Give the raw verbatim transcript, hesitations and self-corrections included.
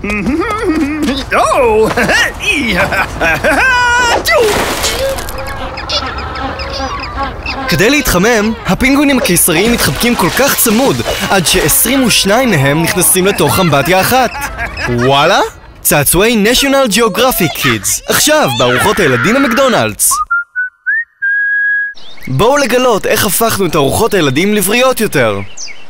כדי להתחמם, הפינגווינים הקיסריים מתחבקים כל כך צמוד עד ש-עשרים ושניים מהם נכנסים לתוך אמבטיה אחת. וואלה? צעצועי National Geographic Kids, עכשיו בארוחות הילדים במקדונלדס. בואו לגלות איך הפכנו את ארוחות הילדים לבריות יותר.